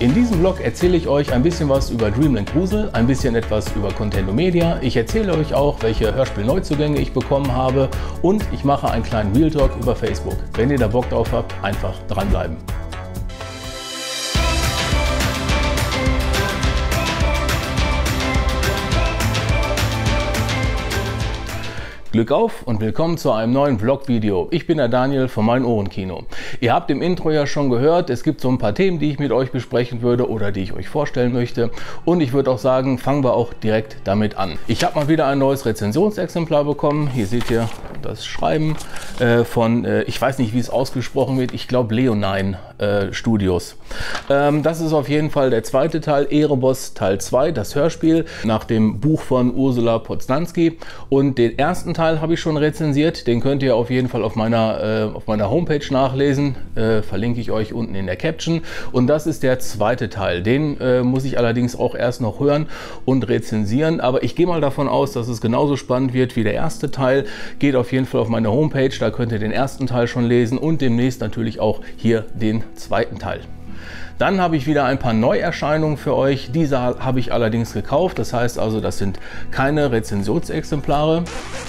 In diesem Vlog erzähle ich euch ein bisschen was über Dreamland Grusel, ein bisschen etwas über Contendo Media. Ich erzähle euch auch, welche Hörspiel-Neuzugänge ich bekommen habe und ich mache einen kleinen Real Talk über Facebook. Wenn ihr da Bock drauf habt, einfach dranbleiben. Glück auf und willkommen zu einem neuen Vlog-Video. Ich bin der Daniel von Mein Ohrenkino. Ihr habt im Intro ja schon gehört, es gibt so ein paar Themen, die ich mit euch besprechen würde oder die ich euch vorstellen möchte. Und ich würde auch sagen, fangen wir auch direkt damit an. Ich habe mal wieder ein neues Rezensionsexemplar bekommen. Hier seht ihr das Schreiben von, ich weiß nicht, wie es ausgesprochen wird, ich glaube Leonine Studios. Das ist auf jeden Fall der zweite Teil, Erebos Teil 2, das Hörspiel, nach dem Buch von Ursula Poznanski. Und den ersten Teil habe ich schon rezensiert, den könnt ihr auf jeden Fall auf meiner Homepage nachlesen, verlinke ich euch unten in der Caption. Und das ist der zweite Teil, den muss ich allerdings auch erst noch hören und rezensieren, aber ich gehe mal davon aus, dass es genauso spannend wird wie der erste Teil. Geht auf jeden Fall auf meine Homepage, da könnt ihr den ersten Teil schon lesen und demnächst natürlich auch hier den zweiten Teil. Dann habe ich wieder ein paar Neuerscheinungen für euch. Diese habe ich allerdings gekauft. Das heißt also, das sind keine Rezensionsexemplare.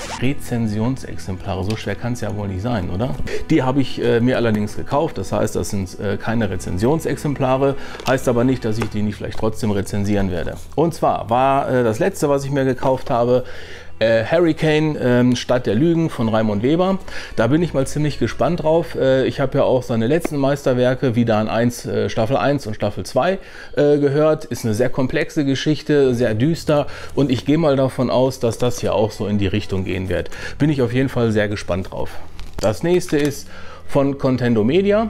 So schwer kann es ja wohl nicht sein, oder? Die habe ich mir allerdings gekauft. Das heißt, das sind keine Rezensionsexemplare. Heißt aber nicht, dass ich die nicht vielleicht trotzdem rezensieren werde. Und zwar war das letzte, was ich mir gekauft habe, Hurricane, Stadt der Lügen von Raimund Weber. Da bin ich mal ziemlich gespannt drauf. Ich habe ja auch seine letzten Meisterwerke, Vidaan 1, Staffel 1 und Staffel 2 gehört. Ist eine sehr komplexe Geschichte, sehr düster und ich gehe mal davon aus, dass das hier auch so in die Richtung gehen wird. Bin ich auf jeden Fall sehr gespannt drauf. Das nächste ist von Contendo Media.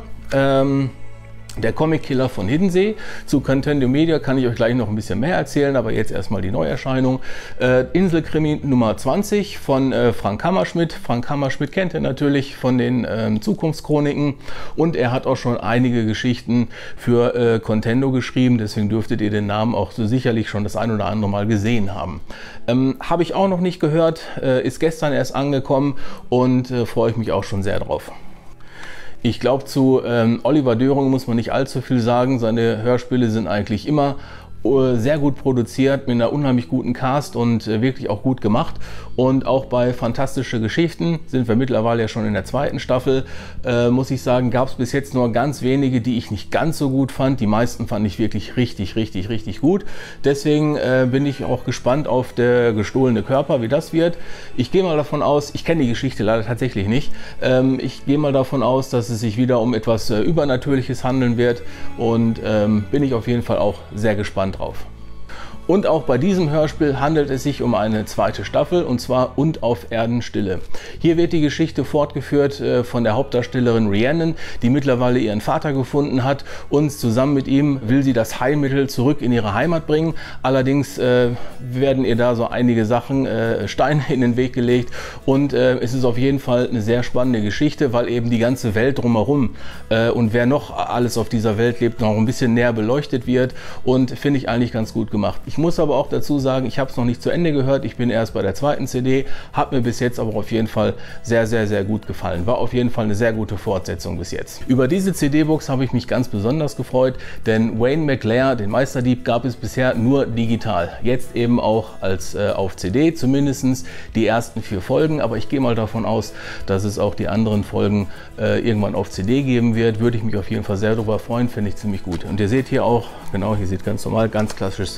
Der Comic-Killer von Hiddensee. Zu Contendo Media kann ich euch gleich noch ein bisschen mehr erzählen, aber jetzt erstmal die Neuerscheinung. Inselkrimi Nummer 20 von Frank Hammerschmidt. Frank Hammerschmidt kennt ihr natürlich von den Zukunftschroniken und er hat auch schon einige Geschichten für Contendo geschrieben, deswegen dürftet ihr den Namen auch so sicherlich schon das ein oder andere Mal gesehen haben. Habe ich auch noch nicht gehört, ist gestern erst angekommen und freue ich mich auch schon sehr drauf. Ich glaube, zu Oliver Döring muss man nicht allzu viel sagen. Seine Hörspiele sind eigentlich immer sehr gut produziert, mit einer unheimlich guten Cast und wirklich auch gut gemacht. Und auch bei Fantastische Geschichten sind wir mittlerweile ja schon in der zweiten Staffel. Muss ich sagen, gab es bis jetzt nur ganz wenige, die ich nicht ganz so gut fand. Die meisten fand ich wirklich richtig gut. Deswegen bin ich auch gespannt auf der gestohlene Körper, wie das wird. Ich gehe mal davon aus, ich kenne die Geschichte leider tatsächlich nicht. Ich gehe mal davon aus, dass es sich wieder um etwas Übernatürliches handeln wird und bin ich auf jeden Fall auch sehr gespannt drauf. Und auch bei diesem Hörspiel handelt es sich um eine zweite Staffel und zwar Und auf Erden Stille. Hier wird die Geschichte fortgeführt von der Hauptdarstellerin Rhiannon, die mittlerweile ihren Vater gefunden hat und zusammen mit ihm will sie das Heilmittel zurück in ihre Heimat bringen. Allerdings werden ihr da so einige Sachen, Steine in den Weg gelegt und es ist auf jeden Fall eine sehr spannende Geschichte, weil eben die ganze Welt drumherum und wer noch alles auf dieser Welt lebt, noch ein bisschen näher beleuchtet wird und finde ich eigentlich ganz gut gemacht. Ich muss aber auch dazu sagen, ich habe es noch nicht zu Ende gehört, ich bin erst bei der zweiten CD, hat mir bis jetzt aber auf jeden Fall sehr gut gefallen. War auf jeden Fall eine sehr gute Fortsetzung bis jetzt. Über diese CD-Box habe ich mich ganz besonders gefreut, denn Wayne McLair, den Meisterdieb, gab es bisher nur digital. Jetzt eben auch als auf CD, zumindest die ersten 4 Folgen, aber ich gehe mal davon aus, dass es auch die anderen Folgen irgendwann auf CD geben wird. Würde ich mich auf jeden Fall sehr darüber freuen, finde ich ziemlich gut. Und ihr seht hier auch, genau, hier sieht ganz normal, ganz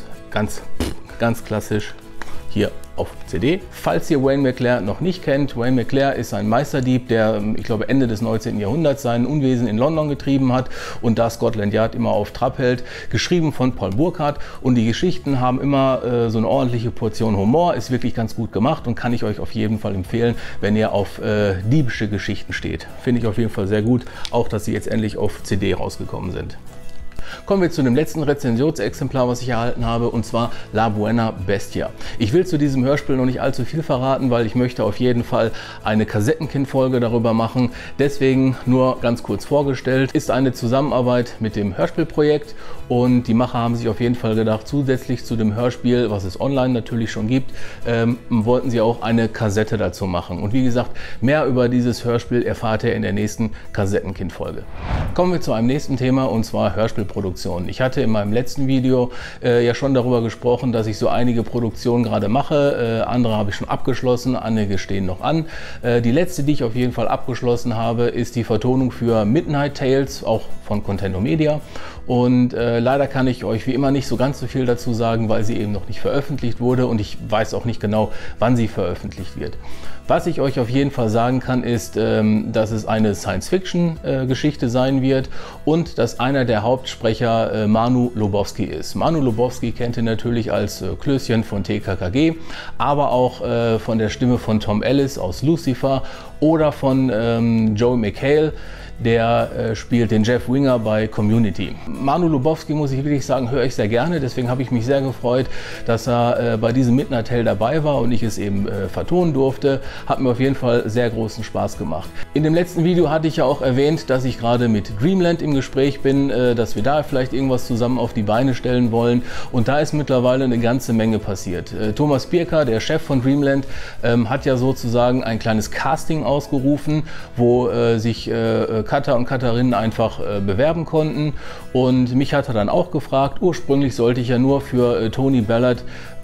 klassisch hier auf CD. Falls ihr Wayne McLair noch nicht kennt, Wayne McLair ist ein Meisterdieb, der, ich glaube, Ende des 19. Jahrhunderts sein Unwesen in London getrieben hat und da Scotland Yard immer auf Trab hält. Geschrieben von Paul Burkhardt und die Geschichten haben immer so eine ordentliche Portion Humor, ist wirklich ganz gut gemacht und kann ich euch auf jeden Fall empfehlen, wenn ihr auf diebische Geschichten steht. Finde ich auf jeden Fall sehr gut, auch dass sie jetzt endlich auf CD rausgekommen sind. Kommen wir zu dem letzten Rezensionsexemplar, was ich erhalten habe, und zwar La Buena Bestia. Ich will zu diesem Hörspiel noch nicht allzu viel verraten, weil ich möchte auf jeden Fall eine Kassettenkind-Folge darüber machen. Deswegen nur ganz kurz vorgestellt. Ist eine Zusammenarbeit mit dem Hörspielprojekt und die Macher haben sich auf jeden Fall gedacht, zusätzlich zu dem Hörspiel, was es online natürlich schon gibt, wollten sie auch eine Kassette dazu machen. Und wie gesagt, mehr über dieses Hörspiel erfahrt ihr in der nächsten Kassettenkind-Folge. Kommen wir zu einem nächsten Thema, und zwar Hörspielproduktion. Produktionen. Ich hatte in meinem letzten Video ja schon darüber gesprochen, dass ich so einige Produktionen gerade mache. Andere habe ich schon abgeschlossen, einige stehen noch an. Die letzte, die ich auf jeden Fall abgeschlossen habe, ist die Vertonung für Midnight Tales, auch von Contendo Media. Und leider kann ich euch wie immer nicht so ganz so viel dazu sagen, weil sie eben noch nicht veröffentlicht wurde und ich weiß auch nicht genau, wann sie veröffentlicht wird. Was ich euch auf jeden Fall sagen kann, ist, dass es eine Science-Fiction-Geschichte sein wird und dass einer der Hauptsprecher Manu Lubowski ist. Manu Lubowski kennt ihr natürlich als Klößchen von TKKG, aber auch von der Stimme von Tom Ellis aus Lucifer oder von Joey McHale. Der spielt den Jeff Winger bei Community. Manu Lubowski, muss ich wirklich sagen, höre ich sehr gerne. Deswegen habe ich mich sehr gefreut, dass er bei diesem Midnight Tale dabei war und ich es eben vertonen durfte. Hat mir auf jeden Fall sehr großen Spaß gemacht. In dem letzten Video hatte ich ja auch erwähnt, dass ich gerade mit Dreamland im Gespräch bin, dass wir da vielleicht irgendwas zusammen auf die Beine stellen wollen. Und da ist mittlerweile eine ganze Menge passiert. Thomas Pirker, der Chef von Dreamland, hat ja sozusagen ein kleines Casting ausgerufen, wo sich Cutter und Cutterinnen einfach bewerben konnten und mich hat er dann auch gefragt. Ursprünglich sollte ich ja nur für Tony Ballard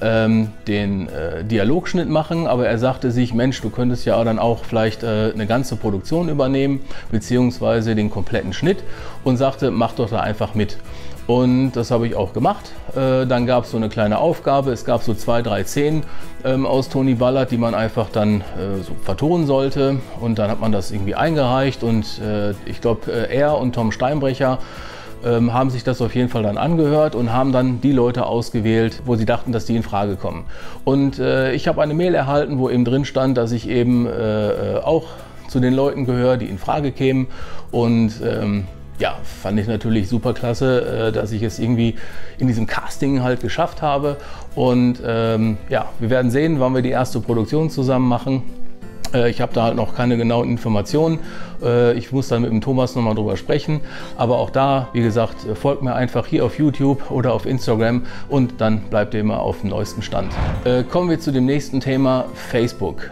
den Dialogschnitt machen, aber er sagte sich, Mensch, du könntest ja dann auch vielleicht eine ganze Produktion übernehmen, beziehungsweise den kompletten Schnitt und sagte, mach doch da einfach mit. Und das habe ich auch gemacht. Dann gab es so eine kleine Aufgabe. Es gab so 2, 3 Szenen aus Tony Ballard, die man einfach dann so vertonen sollte. Und dann hat man das irgendwie eingereicht. Und ich glaube, er und Tom Steinbrecher haben sich das auf jeden Fall dann angehört und haben dann die Leute ausgewählt, wo sie dachten, dass die in Frage kommen. Und ich habe eine Mail erhalten, wo eben drin stand, dass ich eben auch zu den Leuten gehöre, die in Frage kämen. Und ja, fand ich natürlich super klasse, dass ich es irgendwie in diesem Casting halt geschafft habe. Und ja, wir werden sehen, wann wir die erste Produktion zusammen machen. Ich habe da halt noch keine genauen Informationen. Ich muss dann mit dem Thomas nochmal drüber sprechen. Aber auch da, wie gesagt, folgt mir einfach hier auf YouTube oder auf Instagram und dann bleibt ihr immer auf dem neuesten Stand. Kommen wir zu dem nächsten Thema, Facebook.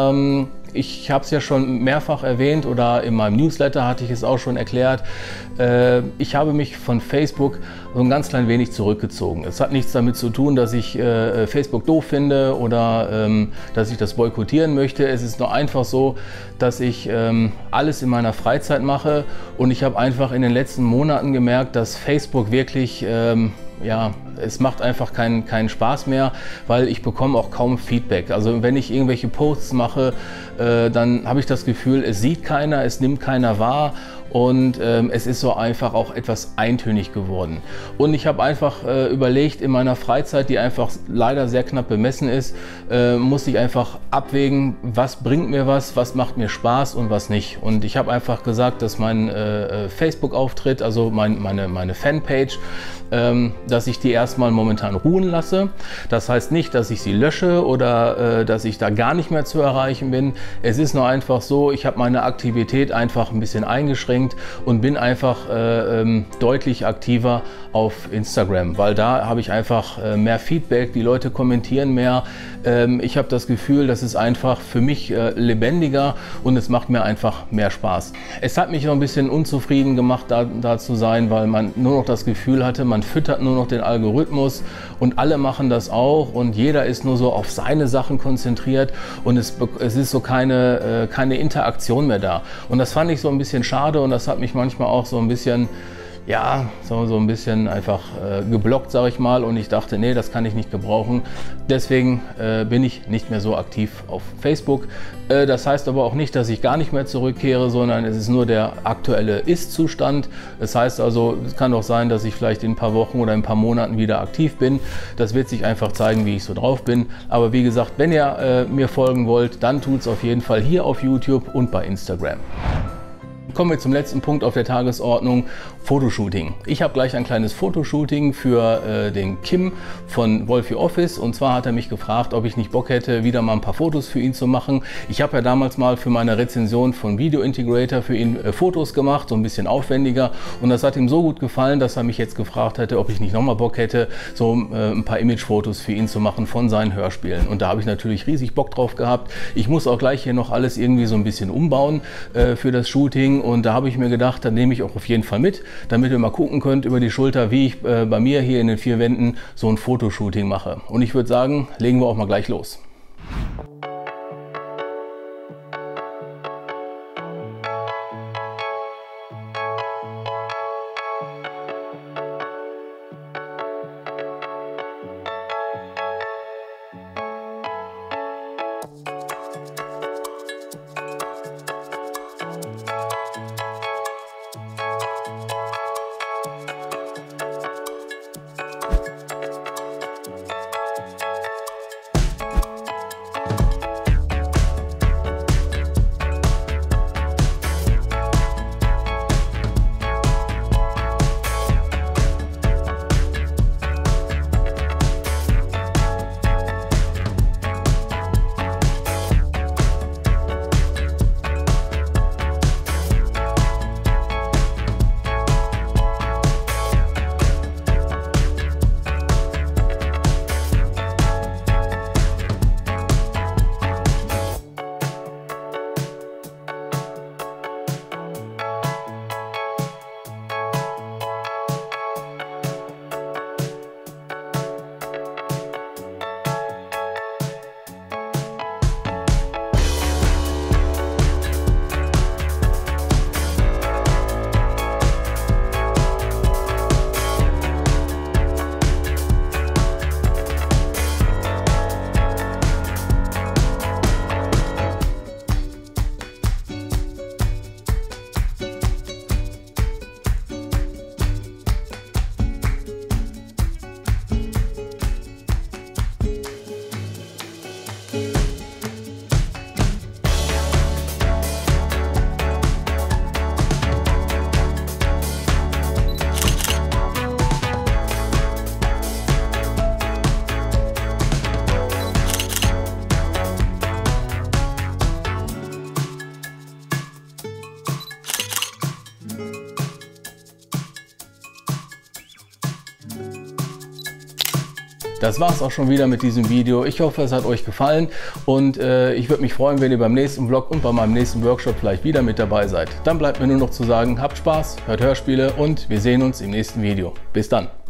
Ich habe es ja schon mehrfach erwähnt oder in meinem Newsletter hatte ich es auch schon erklärt. Ich habe mich von Facebook so ein ganz klein wenig zurückgezogen. Es hat nichts damit zu tun, dass ich Facebook doof finde oder dass ich das boykottieren möchte. Es ist nur einfach so, dass ich alles in meiner Freizeit mache und ich habe einfach in den letzten Monaten gemerkt, dass Facebook wirklich ja, es macht einfach keinen Spaß mehr, weil ich bekomme auch kaum Feedback. Also wenn ich irgendwelche Posts mache, dann habe ich das Gefühl, es sieht keiner, es nimmt keiner wahr und es ist so einfach auch etwas eintönig geworden. Und ich habe einfach überlegt, in meiner Freizeit, die einfach leider sehr knapp bemessen ist, muss ich einfach abwägen, was bringt mir was macht mir Spaß und was nicht. Und ich habe einfach gesagt, dass mein Facebook-Auftritt, also meine Fanpage, dass ich die erstmal momentan ruhen lasse. Das heißt nicht, dass ich sie lösche oder dass ich da gar nicht mehr zu erreichen bin. Es ist nur einfach so, ich habe meine Aktivität einfach ein bisschen eingeschränkt und bin einfach deutlich aktiver auf Instagram, weil da habe ich einfach mehr Feedback, die Leute kommentieren mehr. Ich habe das Gefühl, das ist einfach für mich lebendiger und es macht mir einfach mehr Spaß. Es hat mich noch ein bisschen unzufrieden gemacht, da zu sein, weil man nur noch das Gefühl hatte, man füttert nur noch den Algorithmus und alle machen das auch und jeder ist nur so auf seine Sachen konzentriert und es ist so keine Interaktion mehr da. Und das fand ich so ein bisschen schade und das hat mich manchmal auch so ein bisschen, ja, so ein bisschen einfach geblockt, sage ich mal. Und ich dachte, nee, das kann ich nicht gebrauchen. Deswegen bin ich nicht mehr so aktiv auf Facebook. Das heißt aber auch nicht, dass ich gar nicht mehr zurückkehre, sondern es ist nur der aktuelle Ist-Zustand. Das heißt also, es kann doch sein, dass ich vielleicht in ein paar Wochen oder in ein paar Monaten wieder aktiv bin. Das wird sich einfach zeigen, wie ich so drauf bin. Aber wie gesagt, wenn ihr mir folgen wollt, dann tut es auf jeden Fall hier auf YouTube und bei Instagram. Kommen wir zum letzten Punkt auf der Tagesordnung, Fotoshooting. Ich habe gleich ein kleines Fotoshooting für den Kim von Wolfie Office und zwar hat er mich gefragt, ob ich nicht Bock hätte, wieder mal ein paar Fotos für ihn zu machen. Ich habe ja damals mal für meine Rezension von Video Integrator für ihn Fotos gemacht, so ein bisschen aufwendiger und das hat ihm so gut gefallen, dass er mich jetzt gefragt hätte, ob ich nicht nochmal Bock hätte, so ein paar Imagefotos für ihn zu machen von seinen Hörspielen. Und da habe ich natürlich riesig Bock drauf gehabt. Ich muss auch gleich hier noch alles irgendwie so ein bisschen umbauen für das Shooting. zeigen und da habe ich mir gedacht, dann nehme ich auch auf jeden Fall mit, damit ihr mal gucken könnt über die Schulter, wie ich bei mir hier in den 4 Wänden so ein Fotoshooting mache. Und ich würde sagen, legen wir auch mal gleich los. Das war es auch schon wieder mit diesem Video. Ich hoffe, es hat euch gefallen und ich würde mich freuen, wenn ihr beim nächsten Vlog und bei meinem nächsten Workshop vielleicht wieder mit dabei seid. Dann bleibt mir nur noch zu sagen, habt Spaß, hört Hörspiele und wir sehen uns im nächsten Video. Bis dann!